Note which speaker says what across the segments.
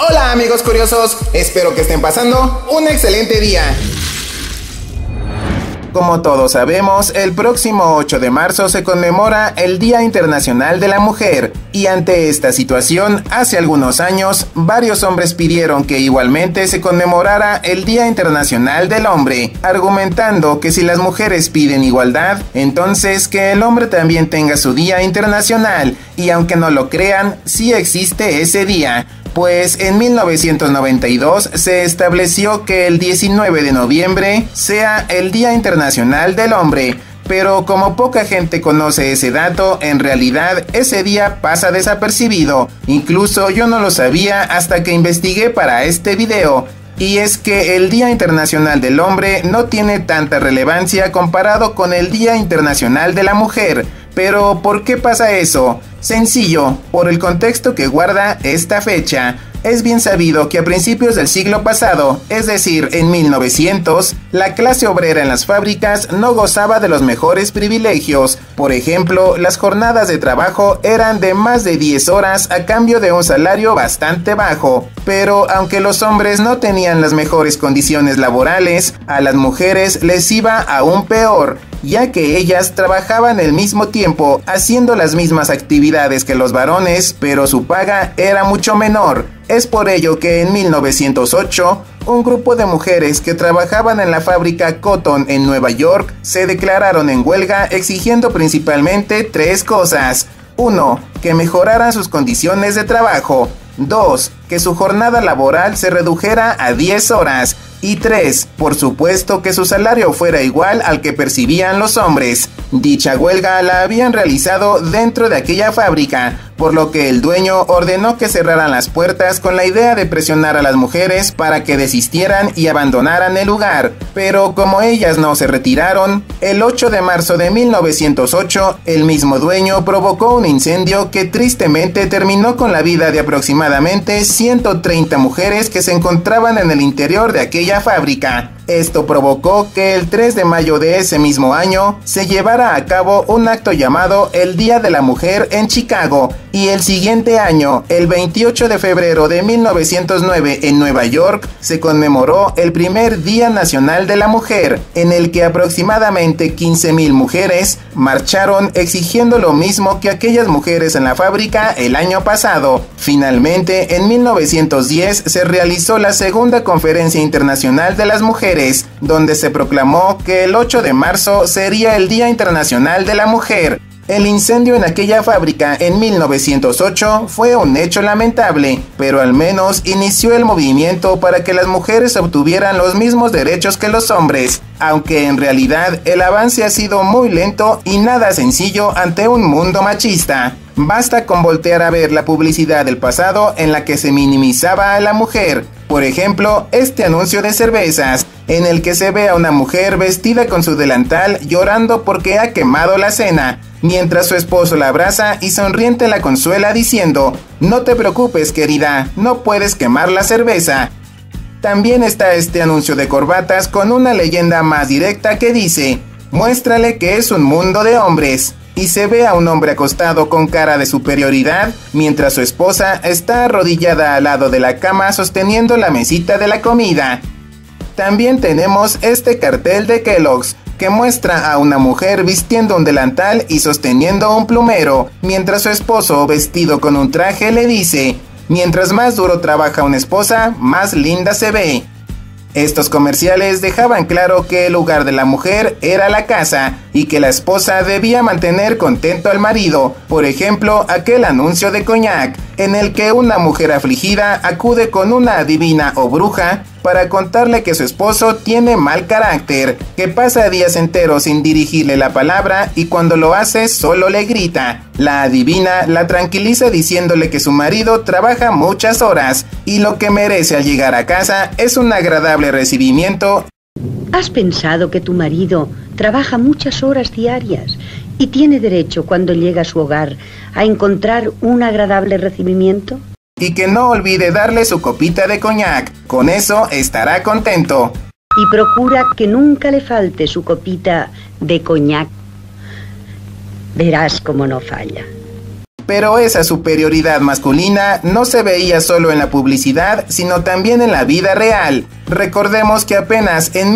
Speaker 1: Hola amigos curiosos, espero que estén pasando un excelente día. Como todos sabemos, el próximo 8 de marzo se conmemora el Día Internacional de la Mujer, y ante esta situación, hace algunos años, varios hombres pidieron que igualmente se conmemorara el Día Internacional del Hombre, argumentando que si las mujeres piden igualdad, entonces que el hombre también tenga su Día Internacional, y aunque no lo crean, sí existe ese día. Pues en 1992 se estableció que el 19 de noviembre sea el Día Internacional del Hombre, pero como poca gente conoce ese dato, en realidad ese día pasa desapercibido. Incluso yo no lo sabía hasta que investigué para este video. Y es que el Día Internacional del Hombre no tiene tanta relevancia comparado con el Día Internacional de la Mujer. Pero ¿por qué pasa eso? Sencillo, por el contexto que guarda esta fecha. Es bien sabido que a principios del siglo pasado, es decir, en 1900, la clase obrera en las fábricas no gozaba de los mejores privilegios. Por ejemplo, las jornadas de trabajo eran de más de 10 horas a cambio de un salario bastante bajo. Pero aunque los hombres no tenían las mejores condiciones laborales, a las mujeres les iba aún peor, ya que ellas trabajaban el mismo tiempo haciendo las mismas actividades que los varones, pero su paga era mucho menor. Es por ello que en 1908, un grupo de mujeres que trabajaban en la fábrica Cotton en Nueva York se declararon en huelga exigiendo principalmente tres cosas. 1. Que mejoraran sus condiciones de trabajo. 2. Que su jornada laboral se redujera a 10 horas. Y 3. Por supuesto que su salario fuera igual al que percibían los hombres. Dicha huelga la habían realizado dentro de aquella fábrica, por lo que el dueño ordenó que cerraran las puertas con la idea de presionar a las mujeres para que desistieran y abandonaran el lugar. Pero como ellas no se retiraron, el 8 de marzo de 1908, el mismo dueño provocó un incendio que tristemente terminó con la vida de aproximadamente 130 mujeres que se encontraban en el interior de aquella fábrica. Esto provocó que el 3 de mayo de ese mismo año se llevara a cabo un acto llamado el Día de la Mujer en Chicago, y el siguiente año, el 28 de febrero de 1909 en Nueva York, se conmemoró el primer Día Nacional de la Mujer, en el que aproximadamente 15,000 mujeres marcharon exigiendo lo mismo que aquellas mujeres en la fábrica el año pasado. Finalmente, en 1910 se realizó la segunda Conferencia Internacional de las Mujeres, donde se proclamó que el 8 de marzo sería el Día Internacional de la Mujer. El incendio en aquella fábrica en 1908 fue un hecho lamentable, pero al menos inició el movimiento para que las mujeres obtuvieran los mismos derechos que los hombres, aunque en realidad el avance ha sido muy lento y nada sencillo ante un mundo machista. Basta con voltear a ver la publicidad del pasado en la que se minimizaba a la mujer. Por ejemplo, este anuncio de cervezas, en el que se ve a una mujer vestida con su delantal llorando porque ha quemado la cena, mientras su esposo la abraza y sonriente la consuela diciendo: "No te preocupes, querida, no puedes quemar la cerveza". También está este anuncio de corbatas con una leyenda más directa que dice: "Muéstrale que es un mundo de hombres", y se ve a un hombre acostado con cara de superioridad, mientras su esposa está arrodillada al lado de la cama sosteniendo la mesita de la comida. También tenemos este cartel de Kellogg's, que muestra a una mujer vistiendo un delantal y sosteniendo un plumero, mientras su esposo, vestido con un traje, le dice: "Mientras más duro trabaja una esposa, más linda se ve". Estos comerciales dejaban claro que el lugar de la mujer era la casa y que la esposa debía mantener contento al marido. Por ejemplo, aquel anuncio de Cognac, en el que una mujer afligida acude con una adivina o bruja para contarle que su esposo tiene mal carácter, que pasa días enteros sin dirigirle la palabra y cuando lo hace solo le grita. La adivina la tranquiliza diciéndole que su marido trabaja muchas horas y lo que merece al llegar a casa es un agradable recibimiento.
Speaker 2: ¿Has pensado que tu marido trabaja muchas horas diarias y tiene derecho cuando llega a su hogar a encontrar un agradable recibimiento?
Speaker 1: Y que no olvide darle su copita de coñac, con eso estará contento.
Speaker 2: Y procura que nunca le falte su copita de coñac. Verás cómo no falla.
Speaker 1: pero esa superioridad masculina no se veía solo en la publicidad, sino también en la vida real. Recordemos que apenas en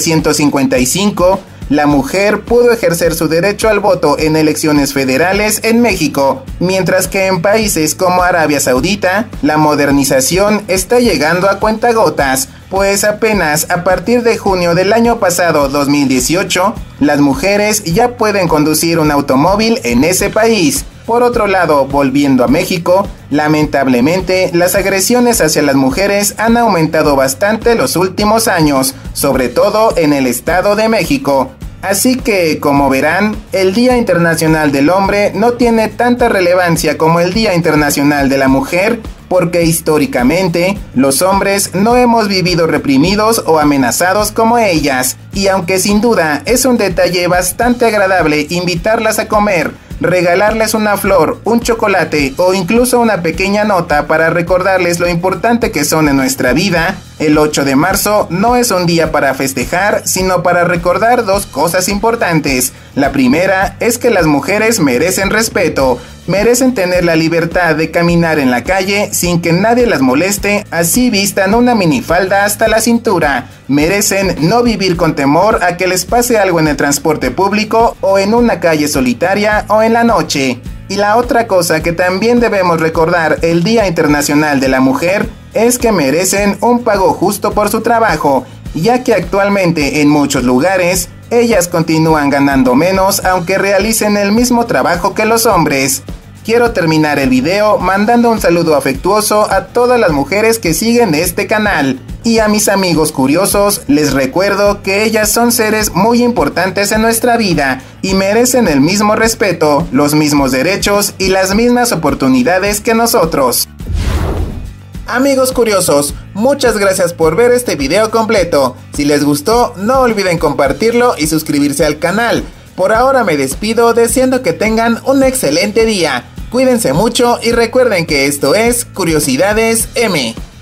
Speaker 1: 1955, la mujer pudo ejercer su derecho al voto en elecciones federales en México, mientras que en países como Arabia Saudita, la modernización está llegando a cuentagotas, pues apenas a partir de junio del año pasado 2018, las mujeres ya pueden conducir un automóvil en ese país. Por otro lado, volviendo a México, lamentablemente las agresiones hacia las mujeres han aumentado bastante los últimos años, sobre todo en el Estado de México. Así que, como verán, el Día Internacional del Hombre no tiene tanta relevancia como el Día Internacional de la Mujer, porque históricamente los hombres no hemos vivido reprimidos o amenazados como ellas, y aunque sin duda es un detalle bastante agradable invitarlas a comer, regalarles una flor, un chocolate o incluso una pequeña nota para recordarles lo importante que son en nuestra vida, el 8 de marzo no es un día para festejar, sino para recordar dos cosas importantes. La primera es que las mujeres merecen respeto, merecen tener la libertad de caminar en la calle sin que nadie las moleste, así vistan una minifalda hasta la cintura. Merecen no vivir con temor a que les pase algo en el transporte público o en una calle solitaria o en la noche. Y la otra cosa que también debemos recordar el Día Internacional de la Mujer es que merecen un pago justo por su trabajo, ya que actualmente en muchos lugares ellas continúan ganando menos aunque realicen el mismo trabajo que los hombres. Quiero terminar el video mandando un saludo afectuoso a todas las mujeres que siguen este canal. Y a mis amigos curiosos, les recuerdo que ellas son seres muy importantes en nuestra vida y merecen el mismo respeto, los mismos derechos y las mismas oportunidades que nosotros. Amigos curiosos, muchas gracias por ver este video completo. Si les gustó, no olviden compartirlo y suscribirse al canal. Por ahora me despido deseando que tengan un excelente día. Cuídense mucho y recuerden que esto es Curiosidades M.